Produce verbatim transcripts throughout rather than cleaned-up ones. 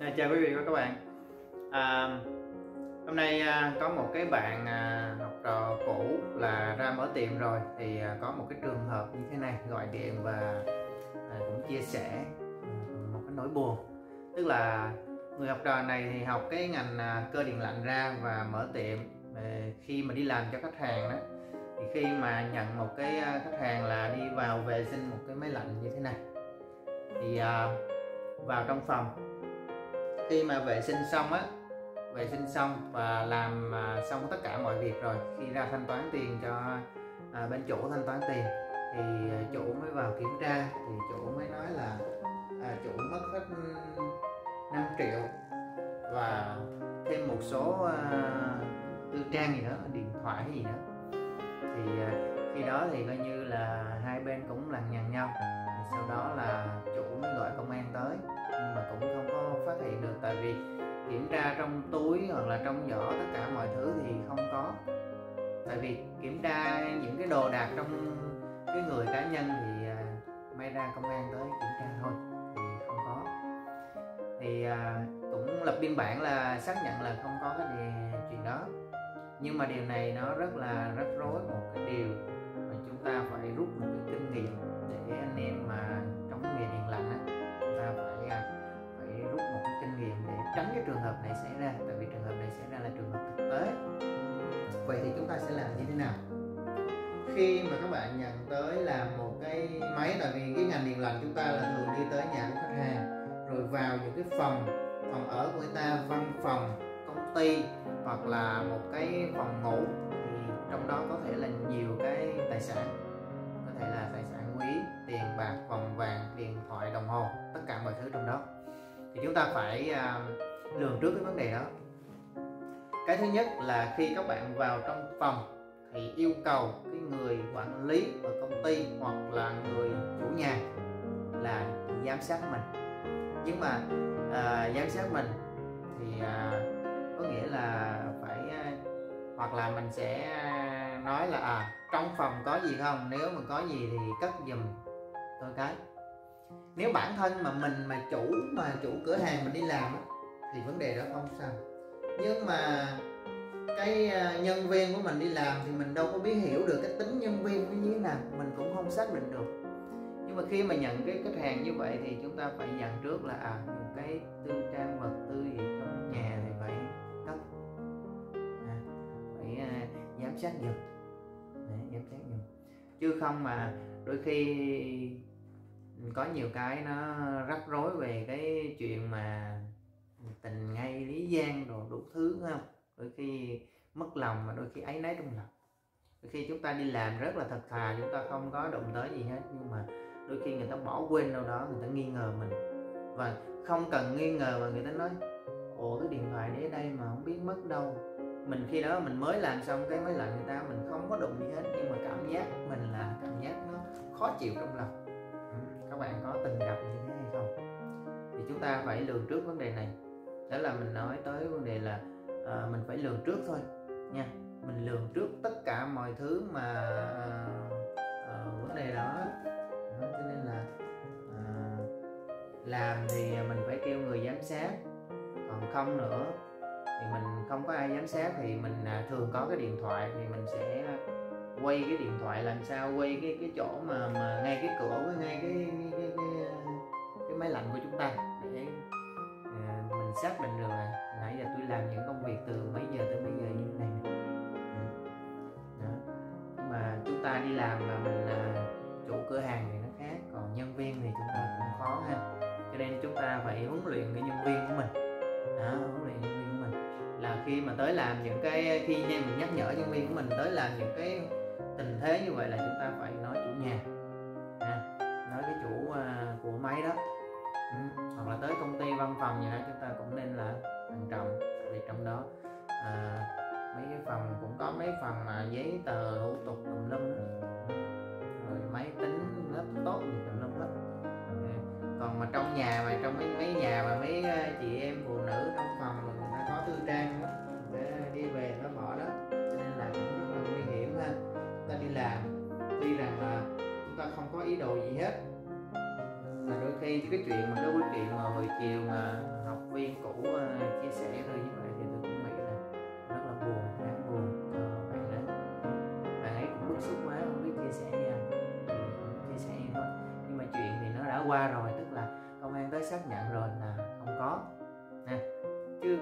À, chào quý vị và các bạn. À, hôm nay à, có một cái bạn à, học trò cũ là ra mở tiệm rồi thì à, có một cái trường hợp như thế này, gọi điện và à, cũng chia sẻ một cái nỗi buồn. Tức là người học trò này thì học cái ngành à, cơ điện lạnh ra và mở tiệm. À, khi mà đi làm cho khách hàng đó, thì khi mà nhận một cái à, khách hàng là đi vào vệ sinh một cái máy lạnh như thế này thì à, vào trong phòng, khi mà vệ sinh xong á vệ sinh xong và làm à, xong tất cả mọi việc rồi, khi ra thanh toán tiền cho à, bên chủ thanh toán tiền thì chủ mới vào kiểm tra, thì chủ mới nói là à, chủ mất hết năm triệu và thêm một số à, tư trang gì đó, điện thoại gì đó. Thì à, khi đó thì coi như là hai bên cũng lằng nhằng nhau, thì sau đó là chủ mới gọi công an tới, nhưng mà cũng không có phát hiện được, tại vì kiểm tra trong túi hoặc là trong giỏ tất cả mọi thứ thì không có. Tại vì kiểm tra những cái đồ đạc trong cái người cá nhân thì à, may ra công an tới kiểm tra thôi thì không có. Thì à, cũng lập biên bản là xác nhận là không có cái gì, chuyện đó. Nhưng mà điều này nó rất là rắc rối một cái điều mà chúng ta phải rút một cái kinh nghiệm để anh em mà trong cái nghề điện lạnh á, chúng ta phải phải rút một cái kinh nghiệm để tránh cái trường hợp này xảy ra. Tại vì trường hợp này xảy ra là trường hợp thực tế. Vậy thì chúng ta sẽ làm như thế nào khi mà các bạn nhận tới làm một cái máy? Tại vì cái ngành điện lạnh chúng ta là thường đi tới nhà của khách hàng, rồi vào những cái phòng phòng ở của người ta, văn phòng, công ty hoặc là một cái phòng ngủ, thì trong đó có thể là nhiều cái tài sản, có thể là tài sản quý, tiền bạc, vòng vàng, điện thoại, đồng hồ, tất cả mọi thứ trong đó. Thì chúng ta phải uh, lường trước cái vấn đề đó. Cái thứ nhất là khi các bạn vào trong phòng thì yêu cầu cái người quản lý ở công ty hoặc là người chủ nhà là giám sát mình. Nhưng mà uh, giám sát mình thì uh, có nghĩa là phải uh, hoặc là mình sẽ nói là à, trong phòng có gì không, nếu mà có gì thì cất giùm tôi cái. Nếu bản thân mà mình mà chủ mà chủ cửa hàng mình đi làm á, thì vấn đề đó không sao. Nhưng mà cái nhân viên của mình đi làm thì mình đâu có biết hiểu được cái tính nhân viên nó như thế nào, mình cũng không xác định được. Nhưng mà khi mà nhận cái khách hàng như vậy thì chúng ta phải dặn trước là à, những cái tư trang vật tư gì trong nhà thì phải cất, à, phải à, giám sát giùm, giám sát giùm. Chứ không mà đôi khi có nhiều cái nó rắc rối về cái chuyện mà tình ngay lý gian rồi đủ thứ, không? Đôi khi mất lòng, mà đôi khi áy náy trong lòng. Đôi khi chúng ta đi làm rất là thật thà, chúng ta không có động tới gì hết, nhưng mà đôi khi người ta bỏ quên đâu đó, người ta nghi ngờ mình. Và không cần nghi ngờ mà người ta nói ồ, cái điện thoại để đây mà không biết mất đâu. Mình khi đó mình mới làm xong cái máy lạnh người ta, mình không có đụng gì hết, nhưng mà cảm giác mình là cảm giác nó khó chịu trong lòng. Các bạn có từng gặp như thế hay không? Thì chúng ta phải lường trước vấn đề này. Đó là mình nói tới vấn đề là à, mình phải lường trước thôi nha. Mình lường trước tất cả mọi thứ mà à, à, vấn đề đó. Đó cho nên là à, làm thì mình phải kêu người giám sát, còn không nữa thì mình không có ai giám sát thì mình à, thường có cái điện thoại thì mình sẽ quay cái điện thoại làm sao quay cái cái chỗ mà mà ngay cái cửa với ngay cái cái, cái, cái, cái máy lạnh của chúng ta, để à, mình xác định được là nãy giờ tôi làm những công việc từ mấy giờ tới mấy giờ như thế này. Đó. Nhưng mà chúng ta đi làm mà mình là chủ cửa hàng thì nó khác, còn nhân viên thì chúng ta cũng khó ha. Cho nên chúng ta phải huấn luyện cái nhân viên của mình. Đó, huấn luyện nhân viên của mình là khi mà tới làm những cái, khi nha mình nhắc nhở nhân viên của mình tới làm những cái tình thế như vậy là chúng ta phải nói chủ nhà, à, nói cái chủ uh, của máy đó, ừ. Hoặc là tới công ty văn phòng gì đó chúng ta cũng nên là thận trọng. Tại vì trong đó à, mấy cái phòng cũng có mấy phần mà giấy tờ thủ tục tùm lum đó, rồi máy tính laptop gì tùm lum đó. Còn mà trong nhà mà trong mấy mấy nhà mà mấy chị em phụ nữ trong phòng mà người ta có tư trang đó, để đi về nó bỏ đó, cho nên là cũng rất là nguy hiểm ha. Chúng ta đi làm tuy rằng là chúng ta không có ý đồ gì hết, mà đôi khi cái chuyện mà cái cái chuyện mà hồi chiều mà học học viên cũ uh, chia sẻ tôi như vậy thì tôi cũng nghĩ là rất là buồn, đáng buồn cho bạn đấy. Bạn ấy cũng bức xúc quá không biết chia sẻ gì, thì chia sẻ gì thôi. Nhưng mà chuyện thì nó đã qua rồi, tức là công an tới xác nhận rồi là không có nè, chứ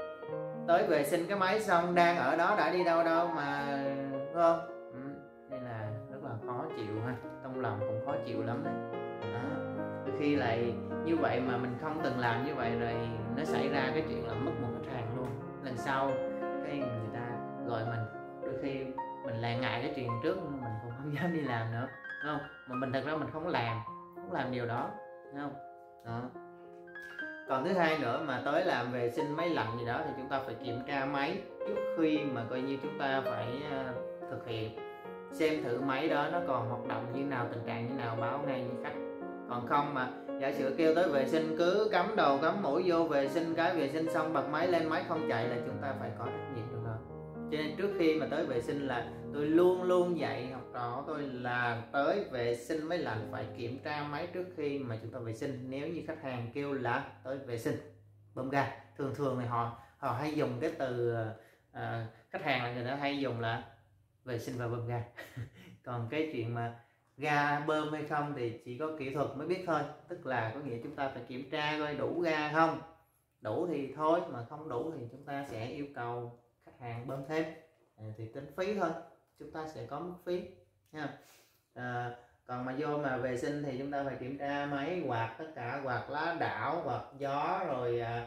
tới vệ sinh cái máy xong đang ở đó đã đi đâu đâu mà, đúng không? Ừ. Nên là rất là khó chịu ha, trong lòng cũng khó chịu lắm đấy. Đó. Đôi khi lại như vậy mà mình không từng làm như vậy rồi nó xảy ra cái chuyện là mất một khách hàng luôn. Lần sau cái người ta gọi mình, đôi khi mình lại ngại cái chuyện trước mình cũng không dám đi làm nữa, đúng không? Mà mình thật ra mình không làm không làm điều đó, đúng không? Đó. Còn thứ hai nữa, mà tới làm vệ sinh máy lạnh gì đó thì chúng ta phải kiểm tra máy trước khi mà coi như chúng ta phải uh, thực hiện, xem thử máy đó nó còn hoạt động như nào, tình trạng như nào, báo ngay với khách. Còn không mà giả sử kêu tới vệ sinh cứ cắm đầu cắm mũi vô vệ sinh, cái vệ sinh xong bật máy lên máy không chạy là chúng ta phải có trách nhiệm trong đó. Cho nên trước khi mà tới vệ sinh là tôi luôn luôn dạy học trò của tôi là tới vệ sinh máy lạnh phải kiểm tra máy trước khi mà chúng ta vệ sinh. Nếu như khách hàng kêu là tới vệ sinh bơm ga, thường thường thì họ họ hay dùng cái từ à, khách hàng là người ta hay dùng là vệ sinh và bơm ga. Còn cái chuyện mà ga bơm hay không thì chỉ có kỹ thuật mới biết thôi, tức là có nghĩa chúng ta phải kiểm tra coi đủ ga không, đủ thì thôi, mà không đủ thì chúng ta sẽ yêu cầu khách hàng bơm thêm, à, thì tính phí thôi, chúng ta sẽ có mức phí nha. À, còn mà vô mà vệ sinh thì chúng ta phải kiểm tra máy quạt, tất cả quạt lá đảo, quạt gió, rồi à,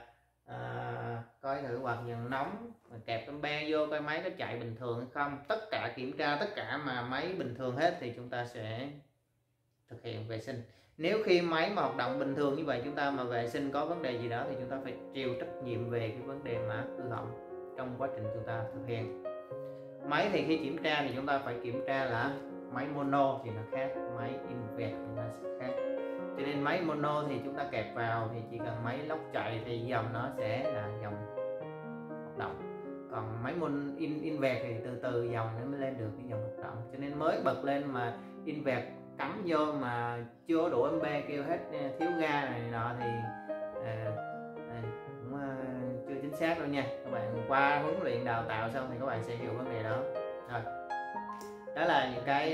à, coi thử quạt dần nóng, kẹp tấm be vô coi máy có chạy bình thường hay không, tất cả kiểm tra tất cả mà máy bình thường hết thì chúng ta sẽ thực hiện vệ sinh. Nếu khi máy mà hoạt động bình thường như vậy chúng ta mà vệ sinh có vấn đề gì đó thì chúng ta phải chịu trách nhiệm về cái vấn đề mà hư hỏng trong quá trình chúng ta thực hiện. Máy thì khi kiểm tra thì chúng ta phải kiểm tra là máy mono thì nó khác, máy invert thì nó sẽ khác. Cho nên máy mono thì chúng ta kẹp vào thì chỉ cần máy lốc chạy thì dòng nó sẽ là dòng hoạt động. Còn máy mon in invert thì từ từ dòng nó mới lên được cái dòng hoạt động. Cho nên mới bật lên mà invert cắm vô mà chưa đủ em bê kêu hết thiếu ga này nọ thì à, à, cũng à, chưa chính xác đâu nha. Các bạn qua huấn luyện đào tạo xong thì các bạn sẽ hiểu vấn đề đó. Rồi, đó là những cái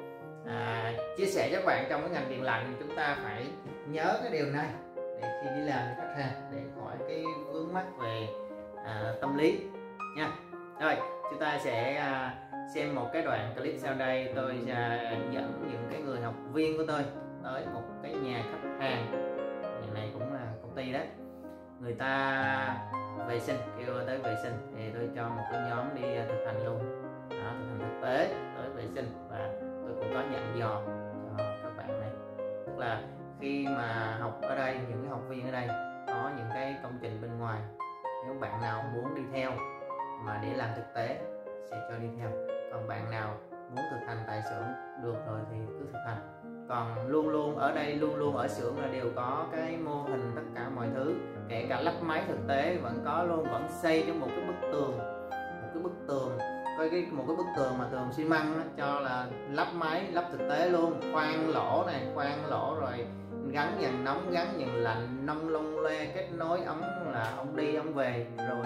à, chia sẻ cho các bạn trong cái ngành điện lạnh. Chúng ta phải nhớ cái điều này để khi đi làm với khách hàng, để khỏi cái vướng mắc về à, tâm lý nha. Rồi chúng ta sẽ à, xem một cái đoạn clip sau đây. Tôi à, dẫn những cái người học viên của tôi tới một cái nhà khách hàng, nhà này cũng là công ty đó, người ta vệ sinh, kêu tới vệ sinh thì tôi cho một cái nhóm đi thực hành luôn đó, thực hành thực tế tới vệ sinh, và tôi cũng có dặn dò cho các bạn này, tức là khi mà học ở đây, những cái học viên ở đây có những cái công trình bên ngoài, nếu bạn nào muốn đi theo mà để làm thực tế sẽ cho đi theo, còn bạn nào muốn thực hành tại xưởng được rồi thì cứ thực hành. Còn luôn luôn ở đây, luôn luôn ở xưởng là đều có cái mô hình tất cả mọi thứ, kể cả lắp máy thực tế vẫn có luôn, vẫn xây trong một cái bức tường, một cái bức tường coi cái một cái bức tường mà tường xi măng đó, cho là lắp máy lắp thực tế luôn, khoan lỗ này, khoan lỗ rồi gắn dàn nóng, gắn dàn lạnh, nông lông le, kết nối ống là ống đi ống về, rồi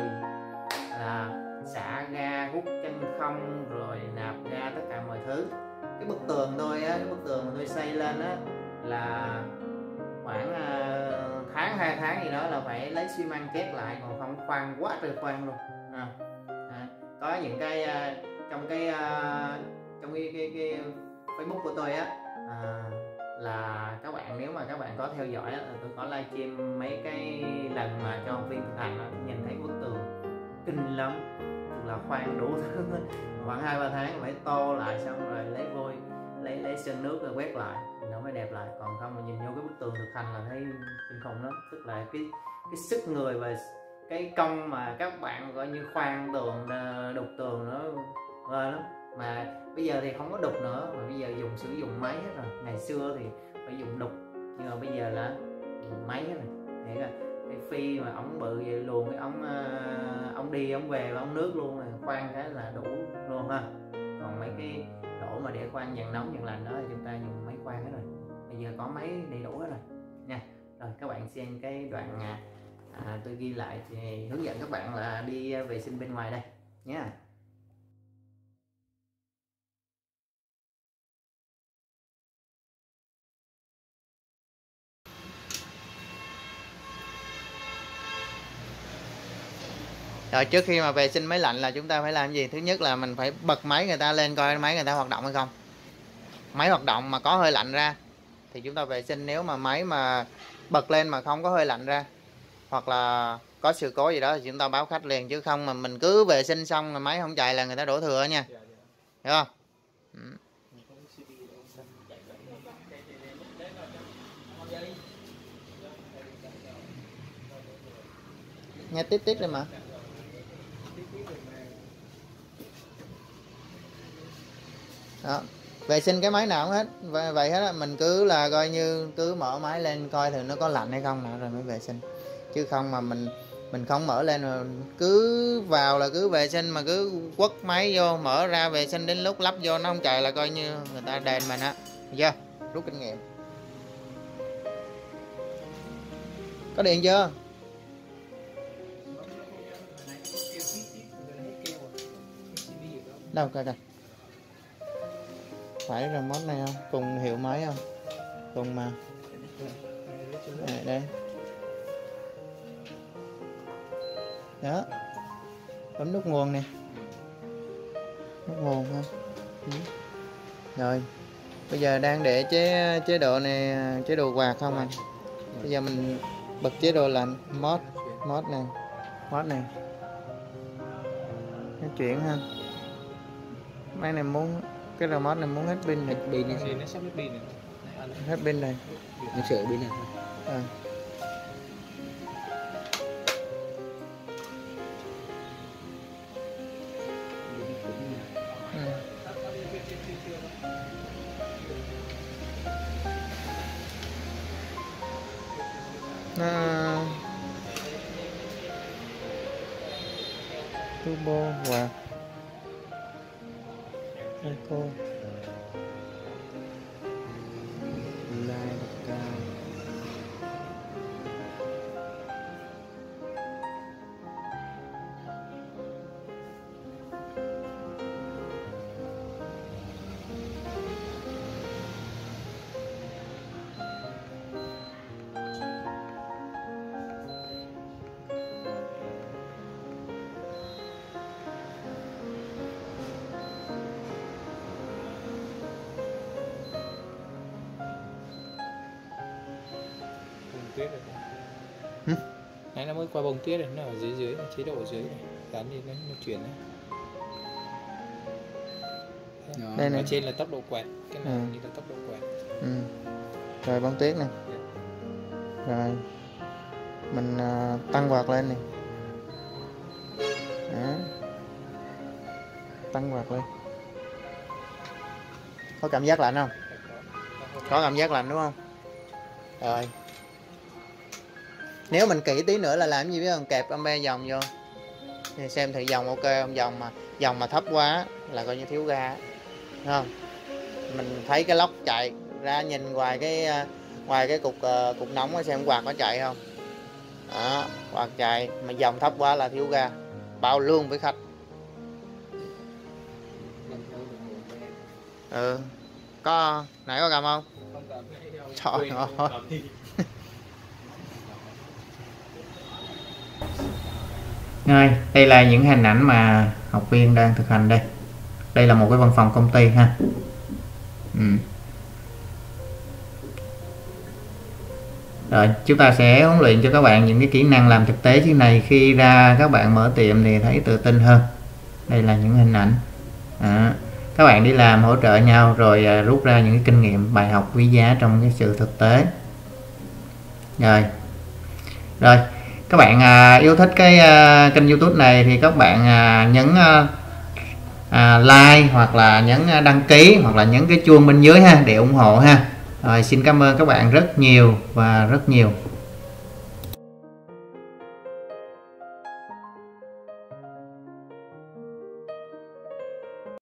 là xả ga, hút chân không, rồi nạp ga, tất cả mọi thứ. Cái bức tường tôi á, cái bức tường mà tôi xây lên á là khoảng uh, tháng hai tháng gì đó là phải lấy xi măng kết lại, còn không khoan quá trời khoan luôn. À, à, có những cái uh, trong cái uh, trong cái, cái, cái Facebook của tôi á, à, là các bạn nếu mà các bạn có theo dõi á, tôi có livestream mấy cái lần mà cho học viên thực hành á, nhìn thấy bức tường kinh lắm, tức là khoan đủ thứ khoảng hai ba tháng phải tô lại, xong rồi lấy vôi, lấy lấy sơn nước rồi quét lại thì nó mới đẹp lại. Còn không mà nhìn vô cái bức tường thực hành là thấy kinh khủng lắm, tức là cái cái sức người và cái công mà các bạn gọi như khoan tường, đục tường nó vời lắm. Mà bây giờ thì không có đục nữa, mà bây giờ dùng sử dụng máy hết rồi. Ngày xưa thì phải dùng đục, nhưng mà bây giờ là dùng máy hết rồi. Thế là cái phi mà ống bự vậy, luồn cái ống uh, ống đi ống về và ống nước luôn, là khoan cái là đủ luôn ha. Còn mấy cái đổ mà để khoan dàn nóng dàn lạnh đó thì chúng ta dùng máy khoan hết rồi, bây giờ có máy đầy đủ hết rồi nha. Rồi các bạn xem cái đoạn à, tôi ghi lại thì hướng dẫn các bạn là đi vệ sinh bên ngoài đây nhé. Rồi trước khi mà vệ sinh máy lạnh là chúng ta phải làm gì? Thứ nhất là mình phải bật máy người ta lên coi máy người ta hoạt động hay không. Máy hoạt động mà có hơi lạnh ra thì chúng ta vệ sinh. Nếu mà máy mà bật lên mà không có hơi lạnh ra hoặc là có sự cố gì đó thì chúng ta báo khách liền, chứ không mà mình cứ vệ sinh xong mà máy không chạy là người ta đổ thừa nha. Hiểu không? Ừ. Nghe tít tít rồi mà. Đó. Vệ sinh cái máy nào cũng hết vậy hết á, mình cứ là coi như cứ mở máy lên coi thử nó có lạnh hay không nào rồi mới vệ sinh, chứ không mà mình mình không mở lên mà cứ vào là cứ vệ sinh mà cứ quất máy vô mở ra vệ sinh đến lúc lắp vô nó không chạy là coi như người ta đền mình á. Được chưa? Rút kinh nghiệm. Có điện chưa? Đâu coi coi. Phải remote này không? Cùng hiệu máy không? Cùng mà. À, đây. Đó. Bấm nút nguồn nè. Nút nguồn ha. Ừ. Rồi. Bây giờ đang để chế chế độ này, chế độ quạt không anh? Bây giờ mình bật chế độ lạnh, mod, mod này, mod này. Nó chuyển ha. Máy này muốn cái remote này muốn hết pin này, pin này nó sắp hết pin này. Hết pin này. Nó sửa pin này. À. Ừ. Nó turbo quạt eco Lai cao. Tuyết rồi. Hử? Nãy nó mới qua bông tuyết rồi, nó ở dưới dưới, chế độ ở dưới này, gắn đi nó, nó chuyển này. Đó, đây này. ở trên là tốc độ quẹt, cái này Ừ. như là tốc độ quẹt. Ừ. Rồi bông tuyết này. Rồi mình uh, tăng quạt lên này. Đó. Tăng quạt lên. Có cảm giác lạnh không? Có cảm giác lạnh đúng không? Rồi. Nếu mình kỹ tí nữa là làm gì biết không? Kẹp ampe dòng vô thì xem thử dòng ok không. Dòng mà dòng mà thấp quá là coi như thiếu ga, đúng không? Mình thấy cái lốc chạy ra nhìn ngoài cái ngoài cái cục uh, cục nóng xem quạt có chạy không. Đó, quạt chạy mà dòng thấp quá là thiếu ga, bao luôn với khách. Ừ, có nãy có cầm không? Trời ơi. Rồi, đây là những hình ảnh mà học viên đang thực hành đây. Đây là một cái văn phòng công ty ha. Ừ. Rồi, chúng ta sẽ huấn luyện cho các bạn những cái kỹ năng làm thực tế như này, khi ra các bạn mở tiệm thì thấy tự tin hơn. Đây là những hình ảnh. À, các bạn đi làm hỗ trợ nhau rồi à, rút ra những cái kinh nghiệm, bài học quý giá trong cái sự thực tế. Rồi. Rồi. Các bạn à, yêu thích cái à, kênh YouTube này thì các bạn à, nhấn à, à, like hoặc là nhấn à, đăng ký hoặc là nhấn cái chuông bên dưới ha để ủng hộ ha. Rồi xin cảm ơn các bạn rất nhiều và rất nhiều.